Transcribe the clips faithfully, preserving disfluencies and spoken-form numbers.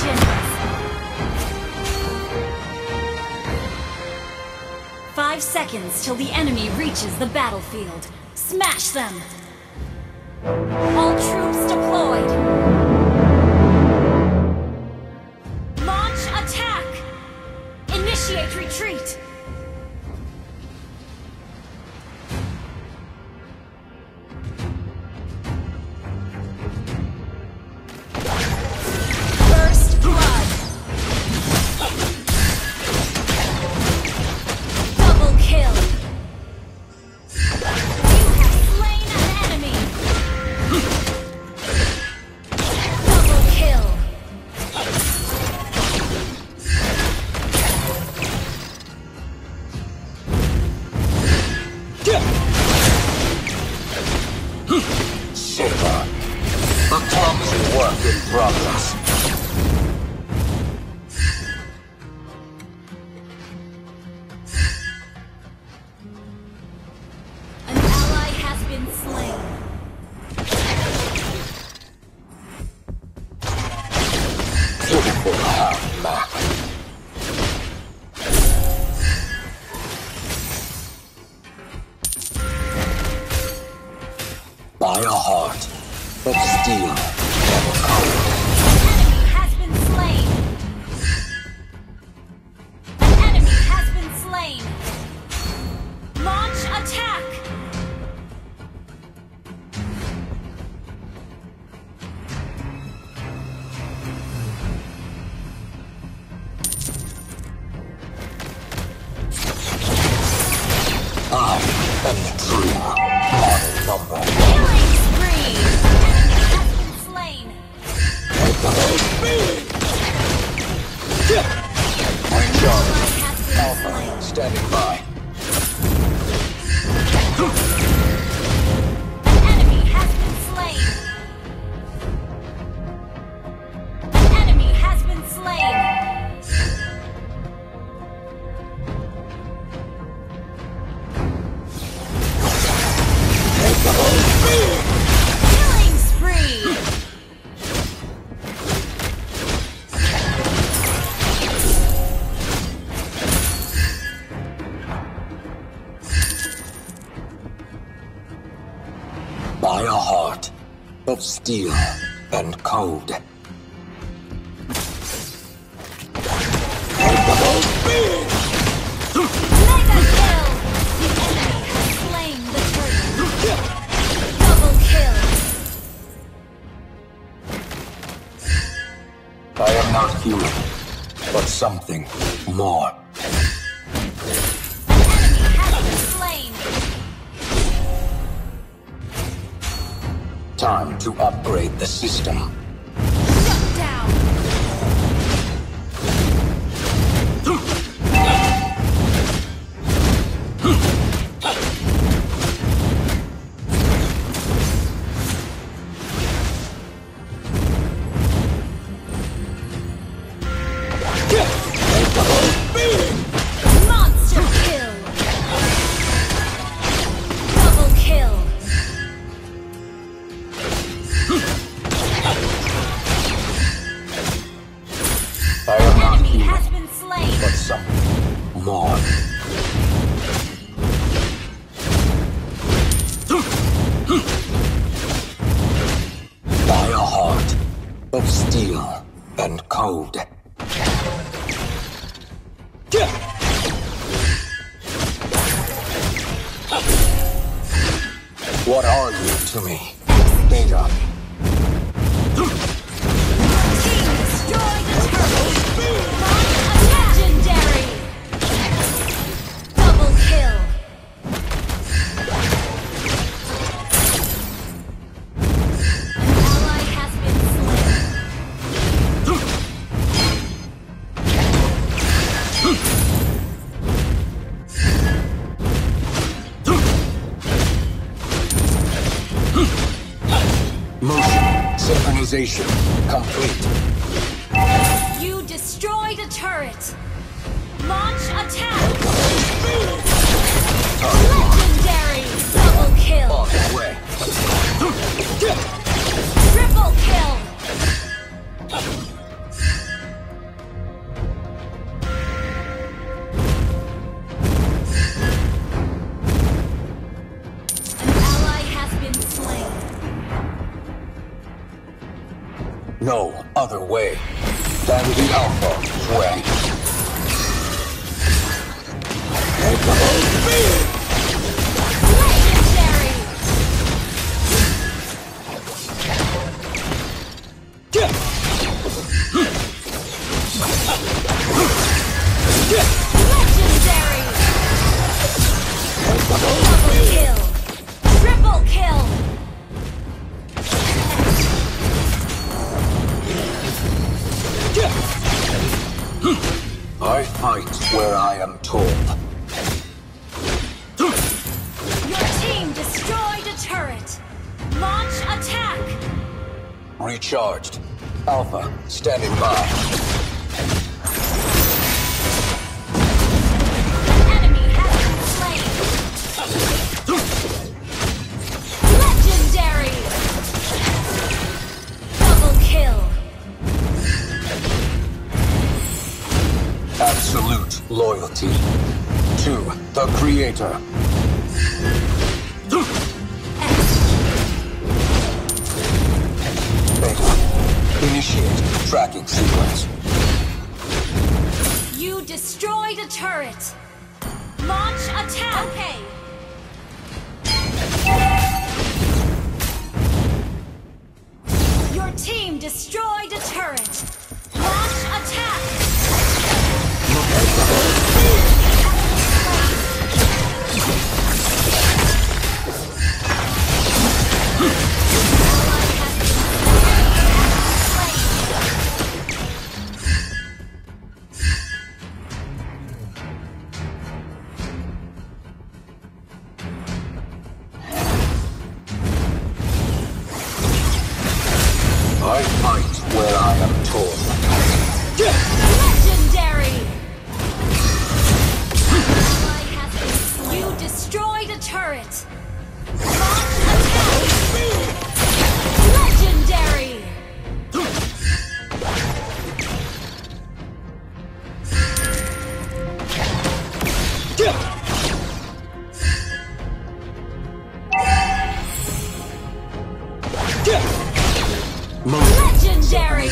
legends! Five seconds till the enemy reaches the battlefield. Smash them! All troops deployed! Launch attack! Initiate retreat! First blood! Double kill! You have slain an enemy! Double kill! Saber. A clumsy work in progress. An ally has been slain. Beautiful hand, Mac. By a heart of steel and cold. Enemy has been slain. An enemy has been slain. Launch attack. I am the true model number. Killing spree. Enemy has been slain. Recharge. Ally has been Alpha slain. standing by. An enemy has been slain. An enemy has been slain. Killing spree. By a heart of steel and cold. Mega kill. The enemy has slain the turtle. Double kill. I am not human, but something more. Enemy has been slain. Time to upgrade the system. Shut down. Monster kill. Double kill. I am not Enemy human, has been slain. but something more. By a heart of steel and cold. What are you to me? Data. Team destroy the turtle. Launch legendary. Double kill. An ally has been Motion synchronization complete. You destroyed a turret. Launch attack. Legendary. Double kill. On the way. Triple kill. no other way than the Alpha way. Legendary! Legendary! Double kill! Triple kill! I fight where I am told. Your team destroyed a turret! Launch attack! Recharged. Alpha, standing by. An enemy has been slain! Legendary! Double kill! Absolute loyalty to the Creator. Beta, initiate tracking sequence. You destroyed a turret! Launch attack! Okay. Your team destroyed a turret! Launch attack! I fight where I am told. Legendary! You destroyed a turret! Launch attack! Legendary! Legendary!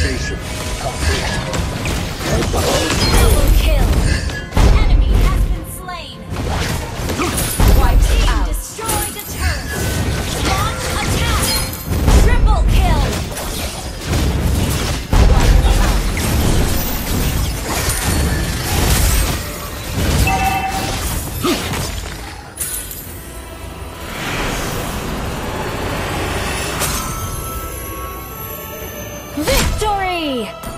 Double kill! An enemy has been slain! White team destroyed a turret! Launch attack! Triple kill! Victory!